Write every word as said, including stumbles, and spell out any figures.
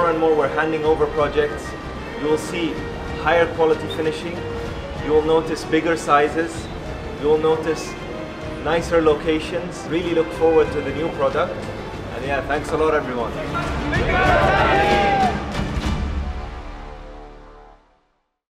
more and more we're handing over projects, you will see higher quality finishing, you will notice bigger sizes, you will notice nicer locations. Really look forward to the new product. And yeah, thanks a lot everyone.